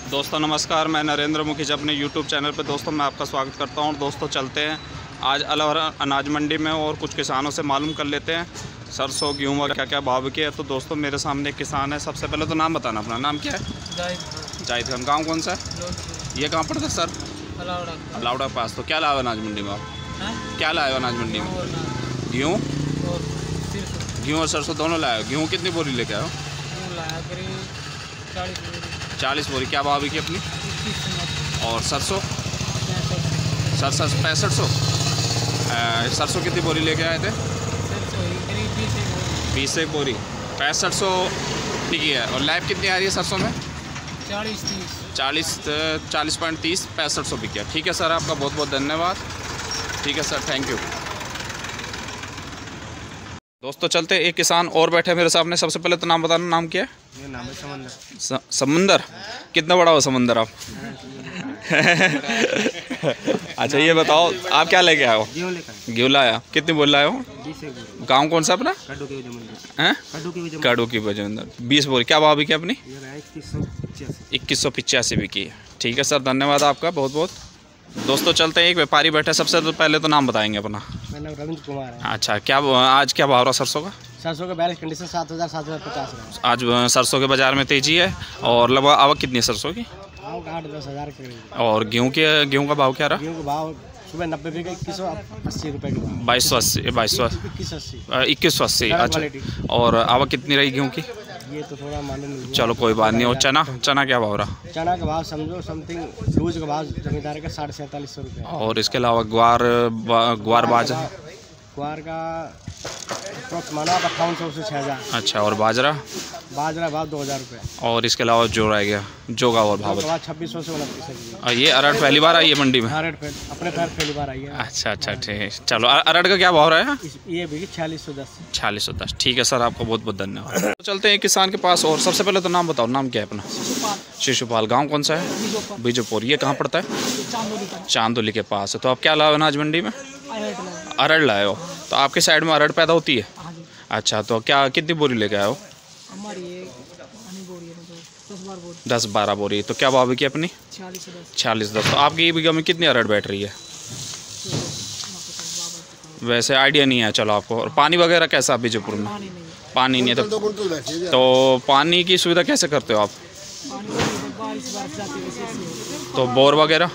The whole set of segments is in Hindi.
दोस्तों नमस्कार, मैं नरेंद्र मुखीज अपने YouTube चैनल पर दोस्तों मैं आपका स्वागत करता हूं। दोस्तों चलते हैं आज अलवर अनाज मंडी में और कुछ किसानों से मालूम कर लेते हैं सरसों गेहूँ वगैरह क्या क्या भाव के है। तो दोस्तों मेरे सामने एक किसान है। सबसे पहले तो नाम बताना, अपना नाम क्या है? जाहिद खान। गाँव कौन सा है? ये कहाँ पड़ता है सर? अलावड़ा पास। तो क्या लाए अनाज मंडी में आप? क्या लाए अनाज मंडी में? गेहूँ और सरसों दोनों लाए। गेहूँ कितनी बोरी लेके आए हो? 40 बोरी। क्या भाव की अपनी? और सरसों? सरसों 6500। सरसों कितनी बोरी लेके आए थे? 20 एक बोरी। 6500 की है। और लैब कितनी आ रही है सरसों में? 40.30 6500 बिकी है। ठीक है सर, आपका बहुत बहुत धन्यवाद। ठीक है सर, थैंक यू। दोस्तों चलते एक किसान और बैठे मेरे सामने। सबसे पहले तो नाम बताना, नाम क्या है? ये नाम है समंदर। समंदर। कितना बड़ा हो समंदर आप? अच्छा ये बताओ, आप क्या लेके आए हो? गेहूँ लाया। कितनी बोल लाए हो? 20 गाँव कौन सा अपना? हैं? काडू की वजह 20 बोरी। क्या भाव की अपनी? 2185 भी की है। ठीक है सर, धन्यवाद आपका बहुत बहुत। दोस्तों चलते हैं, एक व्यापारी बैठे। सबसे तो पहले तो नाम बताएंगे अपना। मेरा नाम रविंद्र कुमार है। अच्छा, क्या आज क्या भाव रहा सरसों का? सरसों का बैलेंस कंडीशन 7,000-7,050 है। आज सरसों के बाज़ार में तेज़ी है। और लगभग आवक कितनी है सरसों की? आवक 8-10 हज़ार के करीब। और गेहूँ का भाव क्या रहा? गेहूँ का भाव सुबह 90 रुपये का 2180 रुपये के भाव। 2180। अच्छा, और आवक कितनी रही गेहूँ की? ये तो थोड़ा मालूम नहीं। चलो कोई बात नहीं। और चना क्या भाव रहा? चना का भाव समझो समथिंग लूज का भाव जमींदार का 4750 रुपये। और इसके अलावा ग्वार बाजरा? ग्वार का अप्रोक्स माना 5800 से 6000। अच्छा, और बाजरा? बाजरा भाव 2000 रुपये। और इसके अलावा जो रह गया जो का और भाव? 2600 से 2900। ये अरहर पहली बार आई है मंडी में? अरहर अपने घर पहली बार आई है। अच्छा ठीक है। चलो अरहर का क्या भाव रहा है? ये भी 4610। 4610। ठीक है सर, आपको बहुत बहुत धन्यवाद। तो चलते हैं किसान के पास। और सबसे पहले तो नाम बताओ, नाम क्या है अपना? शिशुपाल। गाँव कौन सा है? बीजोपुर। ये कहाँ पड़ता है? चांदोली के पास है। तो आप क्या लाए अनाज मंडी में? अरहर लाए हो। तो आपके साइड में अरहर पैदा होती है? अच्छा, तो क्या कितनी बोरी लेके आए हो? 10-12 बोरी। तो क्या भाव की अपनी? 4610। तो आपकी ये बीघा में कितनी अरहर बैठ रही है? वैसे आइडिया नहीं है चलो आपको। और पानी वगैरह कैसा है बीजपुर में? पानी नहीं है। तो पानी की सुविधा कैसे करते हो आप? तो बोर वगैरह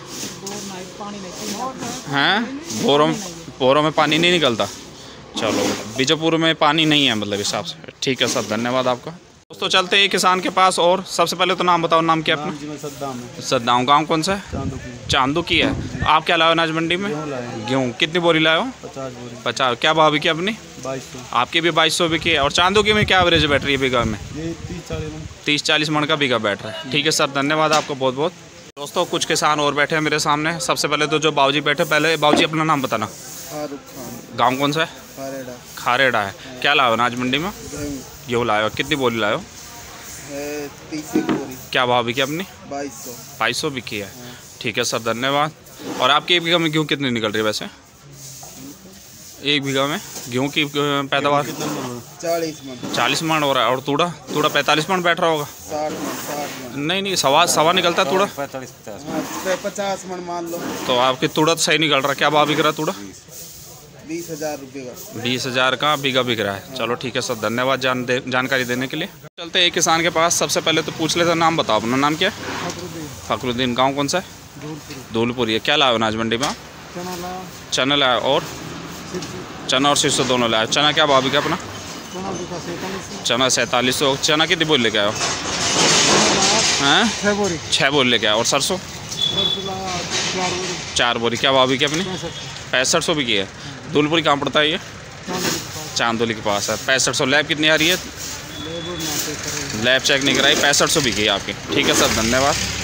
हैं? बोरों में पानी नहीं निकलता? चलो, बीजापुर में पानी नहीं है मतलब हिसाब से। ठीक है सर, धन्यवाद आपका। दोस्तों चलते हैं किसान के पास। और सबसे पहले तो नाम बताओ, नाम क्या अपना? सद्दाम। गाँव कौन सा है? चांदू की है। आप क्या लाए अनाज मंडी में? गेहूँ। कितनी बोरी लाए हो? 50। क्या भाव की अपनी? 2200। आपकी भी 2200 भी की है। और चांदू की में क्या एवरेज बैठ रही है बीघा में? 30-40 मन का बीघा बैठ रहा है। ठीक है सर, धन्यवाद आपको बहुत बहुत। दोस्तों कुछ किसान और बैठे हैं मेरे सामने। सबसे पहले तो जो बाबूजी बैठे, पहले बाबूजी अपना नाम बताना। गाँव कौन सा है? खारेड़ा है। क्या लाए अनाज मंडी में? गेहूँ लाए। और कितनी बोरी लाए हो? 30 बोरी। क्या भाव की अपनी? 2200 बिकी है। ठीक है सर, धन्यवाद। और आपके एक बीघा में गेहूँ कितनी निकल रही है वैसे? एक बीघा में गेहूँ की पैदावार 40 मन हो रहा है। और तूड़ा 45 मन बैठ रहा होगा? 60 नहीं, सवा निकलता तूड़ा? 50 मन मान लो। तो आपकी तूड़ा तो सही निकल रहा है। क्या भाव बिक रहा है तूड़ा? 20,000 रुपये का। 20,000 का बीघा बिक रहा है। चलो ठीक है सर, धन्यवाद जानकारी देने के लिए। चलते हैं एक किसान के पास। सबसे पहले तो पूछ लेते, नाम बताओ अपना। नाम क्या है? फखरुद्दीन। गाँव कौन सा है? धूलपुर। ये क्या लाए अनाज मंडी में? चना लाए। और चना और सरसों दोनों लाए। चना क्या भाव का अपना? चना 4700। चना कितनी बोरी लेके आए हो? हैं? 6 बोरी लेके आए। और सरसों? 4 बोरी। क्या भाव की अपनी? 6500 भी की है। धूलपुर कहाँ पड़ता है ये? चांदोली के पास है। 6500। लैब कितनी आ रही है? लैब चेक नहीं कराई। 6500 भी की है आपकी। ठीक है सर, धन्यवाद।